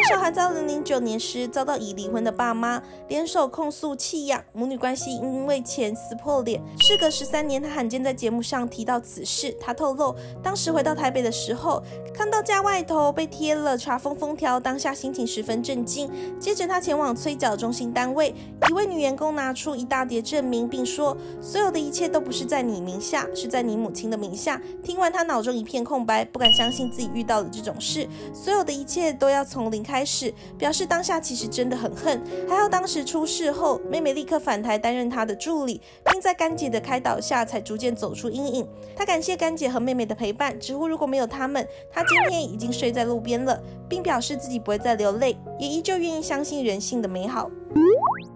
小涵在2009年时遭到已离婚的爸妈联手控诉弃养，母女关系因为钱撕破脸。事隔13年，他罕见在节目上提到此事。他透露，当时回到台北的时候，看到家外头被贴了查封封条，当下心情十分震惊。接着他前往催缴中心单位，一位女员工拿出一大叠证明，并说所有的一切都不是在你名下，是在你母亲的名下。听完他脑中一片空白，不敢相信自己遇到了这种事，所有的一切都要从零开始，表示当下其实真的很恨。还好当时出事后，妹妹立刻返台担任他的助理，并在干姐的开导下才逐渐走出阴影。他感谢干姐和妹妹的陪伴，直呼如果没有他们，他今天已经睡在路边了，并表示自己不会再流泪，也依旧愿意相信人性的美好。